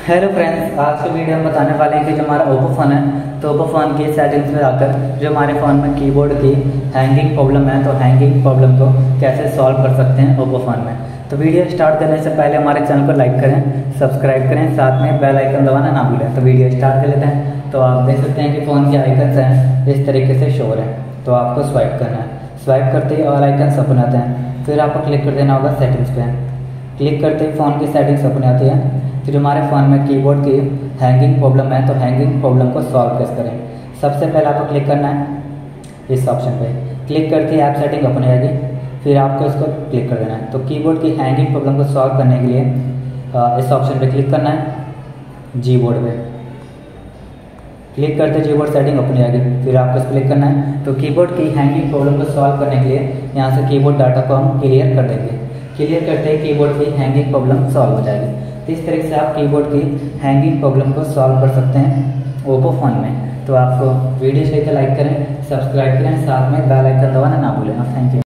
Hello friends, आज के video में बताने वाले हैं कि जो हमारा ओप्पो फ़ोन है तो ओप्पो फ़ोन की सेटिंग्स में जाकर जो हमारे फ़ोन में कीबोर्ड की हैंगिंग प्रॉब्लम है तो हैंगिंग प्रॉब्लम को कैसे सॉल्व कर सकते हैं ओप्पो फ़ोन में। तो वीडियो स्टार्ट करने से पहले हमारे चैनल को लाइक करें, सब्सक्राइब करें, साथ में बेल आइकन दबाना ना भूलें। तो वीडियो स्टार्ट कर लेते हैं। तो आप देख सकते हैं कि फ़ोन के आइकन्स हैं इस तरीके से शो हो रहे हैं। तो आपको स्वाइप करना है, स्वाइप करते ही और आइकन्स ओपन आते हैं। फिर आपको क्लिक कर देना होगा सेटिंग्स पे। क्लिक करते ही फ़ोन की सेटिंग्स ओपन आती है। फिर हमारे फ़ोन में कीबोर्ड की हैंगिंग प्रॉब्लम है तो हैंगिंग प्रॉब्लम को सॉल्व कैसे करें। सबसे पहले आपको क्लिक करना है इस ऑप्शन पे। क्लिक करके ऐप सेटिंग ओपन आएगी, फिर आपको इसको क्लिक कर देना है। तो कीबोर्ड की हैंगिंग प्रॉब्लम को सॉल्व करने के लिए इस ऑप्शन पे क्लिक करना है जी बोर्ड पे। क्लिक करते जी बोर्ड सेटिंग ओपन आएगी, फिर आपको इस क्लिक करना है। तो कीबोर्ड की हैंगिंग प्रॉब्लम को सॉल्व करने के लिए यहाँ से कीबोर्ड डाटा को हम क्लियर कर देंगे। क्लियर करते ही कीबोर्ड की हैंगिंग प्रॉब्लम सॉल्व हो जाएगी। तो इस तरीके से आप कीबोर्ड की हैंगिंग प्रॉब्लम को सॉल्व कर सकते हैं ओप्पो फ़ोन में। तो आपको वीडियो चाहिए तो लाइक करें, सब्सक्राइब करें, साथ में बेल आइकन दबाना ना भूलें। Thank you.